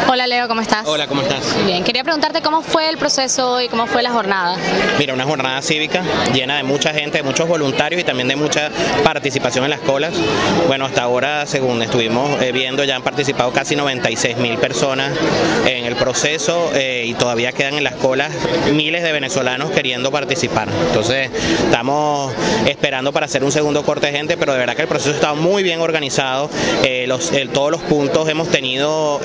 Hola Leo, ¿cómo estás? Hola, ¿cómo estás? Bien, quería preguntarte cómo fue el proceso y cómo fue la jornada. Mira, una jornada cívica llena de mucha gente, de muchos voluntarios y también de mucha participación en las colas. Bueno, hasta ahora, según estuvimos viendo, ya han participado casi 96.000 personas en el proceso y todavía quedan en las colas miles de venezolanos queriendo participar. Entonces, estamos esperando para hacer un segundo corte de gente, pero de verdad que el proceso está muy bien organizado. Todos los puntos hemos tenido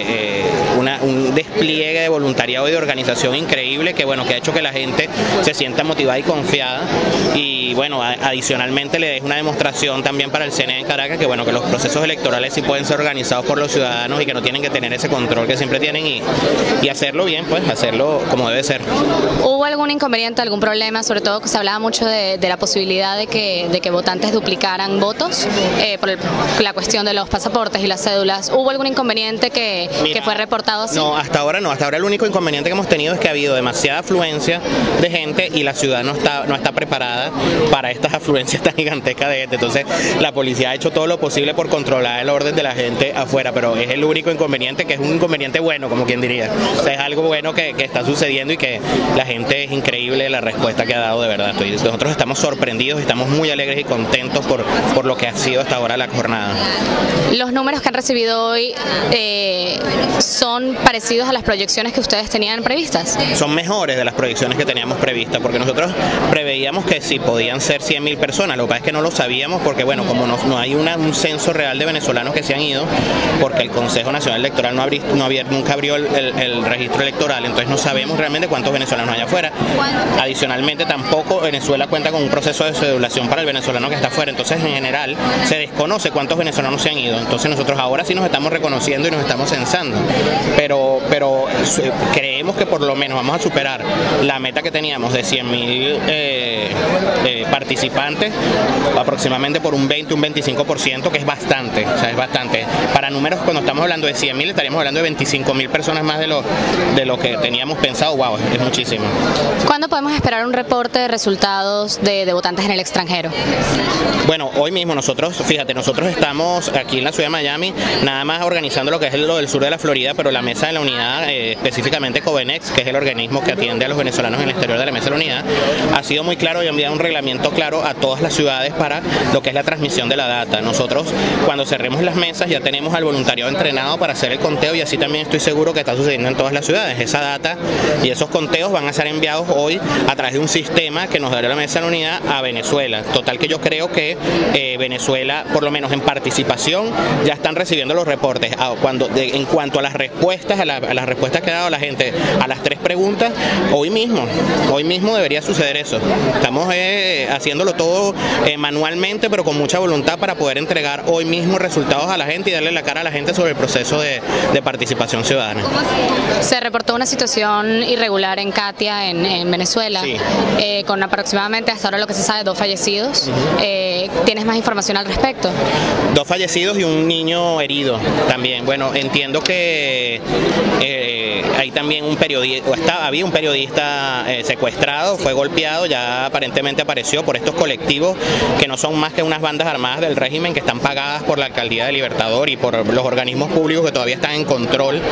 un despliegue de voluntariado y de organización increíble que ha hecho que la gente se sienta motivada y confiada, y bueno, adicionalmente le es una demostración también para el CNE en Caracas que que los procesos electorales sí pueden ser organizados por los ciudadanos y que no tienen que tener ese control que siempre tienen, y hacerlo bien, pues hacerlo como debe ser. ¿Hubo algún inconveniente, algún problema? Sobre todo que se hablaba mucho de la posibilidad de que votantes duplicaran votos por la cuestión de los pasaportes y las cédulas. ¿Hubo algún inconveniente que fue reportado así? No, hasta ahora no. Hasta ahora el único inconveniente que hemos tenido es que ha habido demasiada afluencia de gente y la ciudad no está preparada para estas afluencias tan gigantescas de gente. Entonces la policía ha hecho todo lo posible por controlar el orden de la gente afuera, pero es el único inconveniente, que es un inconveniente bueno, como quien diría. O sea, es algo bueno que está sucediendo y que la gente, es increíble la respuesta que ha dado, de verdad. Nosotros estamos sorprendidos, estamos muy alegres y contentos por lo que ha sido hasta ahora la jornada. ¿Los números que han recibido hoy son parecidos a las proyecciones que ustedes tenían previstas? Son mejores de las proyecciones que teníamos previstas, porque nosotros preveíamos que sí podían ser 100.000 personas. Lo que pasa es que no lo sabíamos porque, como no hay un censo real de venezolanos que se han ido, porque el Consejo Nacional Electoral nunca abrió el registro electoral, entonces no sabemos realmente cuántos venezolanos hay afuera. Adicionalmente, tampoco Venezuela cuenta con un proceso de cedulación para el venezolano que está afuera, entonces en general se desconoce cuántos venezolanos se han ido. Entonces nosotros ahora sí nos estamos reconociendo y nos estamos censando, pero creemos que por lo menos vamos a superar la meta que teníamos de 100.000 participantes, aproximadamente por un 20, un 25%, que es bastante. O sea, es bastante. Para números, cuando estamos hablando de 100.000, estaríamos hablando de 25.000 personas más de lo que teníamos pensado. Wow, es muchísimo. ¿Cuándo podemos esperar un reporte de resultados de votantes en el extranjero? Bueno, hoy mismo nosotros estamos aquí en la ciudad de Miami, nada más organizando lo que es lo del sur de la Florida, pero la Mesa de la Unidad, específicamente Covenex, que es el organismo que atiende a los venezolanos en el exterior de la Mesa de la Unidad, ha sido muy claro y ha enviado un reglamento claro a todas las ciudades para lo que es la transmisión de la data. Nosotros, cuando cerremos las mesas, ya tenemos al voluntariado entrenado para hacer el conteo, y así también estoy seguro que está sucediendo en todas las ciudades. Esa data y esos conteos van a ser enviados hoy a través de un sistema que nos dará la Mesa de la Unidad a Venezuela. Total que yo creo que Venezuela, por lo menos en participación, ya están recibiendo los reportes. En cuanto a las respuestas, a las respuestas que ha dado la gente a las 3 preguntas, hoy mismo debería suceder eso. Estamos haciéndolo todo manualmente, pero con mucha voluntad para poder entregar hoy mismo resultados a la gente y darle la cara a la gente sobre el proceso de participación ciudadana. Se reportó una situación irregular en Katia, en Venezuela, sí. Con aproximadamente, hasta ahora lo que se sabe, 2 fallecidos. ¿Tienes más información al respecto? 2 fallecidos y un niño herido también. Bueno, entiendo que hay también había un periodista secuestrado, fue golpeado, ya aparentemente apareció por estos colectivos que no son más que unas bandas armadas del régimen que están pagadas por la Alcaldía de Libertador y por los organismos públicos que todavía están en control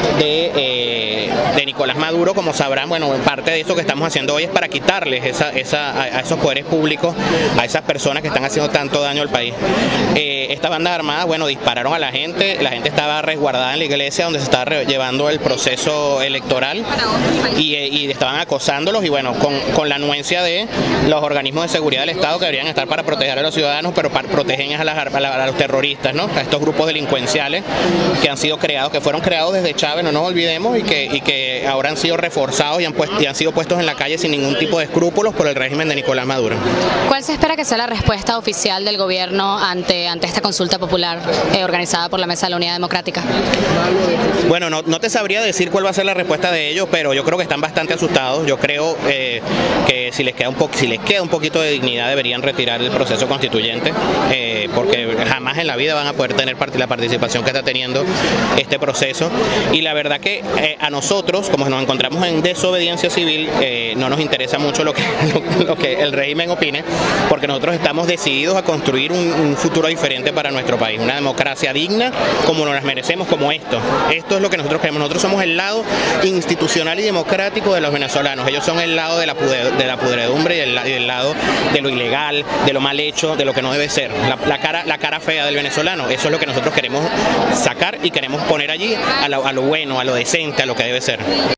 de Nicolás Maduro. Como sabrán, parte de eso que estamos haciendo hoy es para quitarles a esos poderes públicos, a esas personas que están haciendo tanto daño al país. Estas bandas armadas, dispararon a la gente estaba resguardada en la iglesia donde se estaba llevando el proceso electoral y estaban acosándolos, y con la anuencia de los organismos de seguridad del Estado que deberían estar para proteger a los ciudadanos, pero protegen a los terroristas, ¿no? A estos grupos delincuenciales que fueron creados desde Chávez, no nos olvidemos, y que ahora han sido reforzados y han sido puestos en la calle sin ningún tipo de escrúpulos por el régimen de Nicolás Maduro. ¿Cuál se espera que sea la respuesta oficial del gobierno ante esta consulta popular organizada por la Mesa de la Unidad Democrática? Bueno, no te sabría decir cuál va a ser la respuesta de ellos, pero yo creo que están bastante asustados. Yo creo que si les queda un poquito de dignidad deberían retirar el proceso constituyente, porque jamás en la vida van a poder tener la participación que está teniendo este proceso. Y la verdad que a nosotros nosotros, como nos encontramos en desobediencia civil, no nos interesa mucho lo que el régimen opine, porque nosotros estamos decididos a construir un futuro diferente para nuestro país, una democracia digna como nos las merecemos, como esto. Esto es lo que nosotros queremos. Nosotros somos el lado institucional y democrático de los venezolanos. Ellos son el lado de la pudredumbre y el lado de lo ilegal, de lo mal hecho, de lo que no debe ser. La cara fea del venezolano. Eso es lo que nosotros queremos sacar y queremos poner allí a lo bueno, a lo decente, a lo que debe ser.